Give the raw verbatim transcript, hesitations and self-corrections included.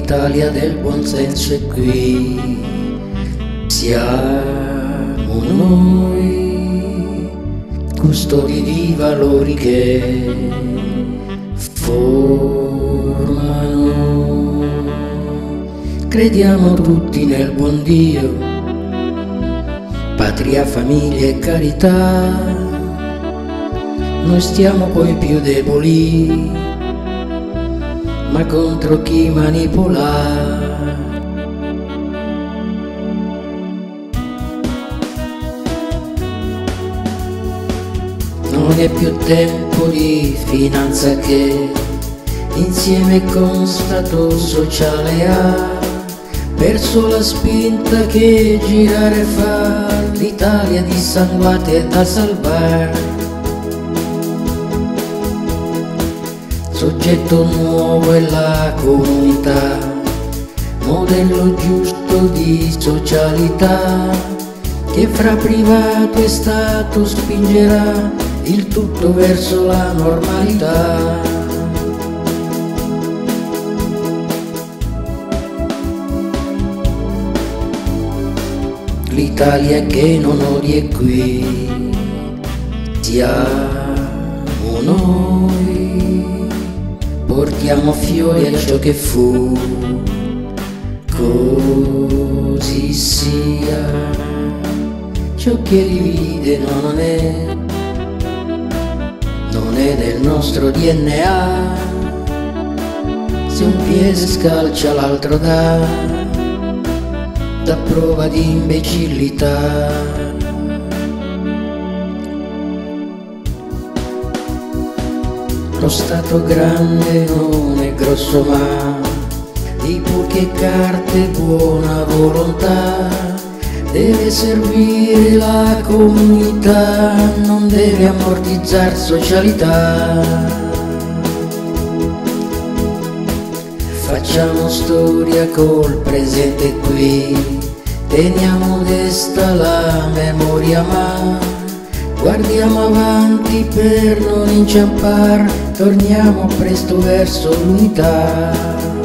l'Italia del buonsenso è qui, siamo noi, custodi di valori che formano. Crediamo tutti nel buon Dio, patria, famiglia e carità. Noi stiamo coi più deboli, ma contro chi manipola. Non è più tempo di finanza che insieme con stato sociale ha perso la spinta che girare fa. L'Italia dissanguata è da salvare. Soggetto nuovo è la comunità, modello giusto di socialità, che fra privato e Stato spingerà il tutto verso la normalità. L'Italia che non odia è qui, siamo noi, portiamo fiori a ciò che fu, così sia. Ciò che divide non è, non è del nostro D N A. Se un piede scalcia l'altro dà, dà prova di imbecillità. Lo Stato grande non è grosso, ma di poche carte buona volontà. Deve servire la comunità, non deve ammortizzare socialità. Facciamo storia col presente qui, teniamo desta la memoria, ma guardiamo avanti per non inciampar, torniamo presto verso l'unità.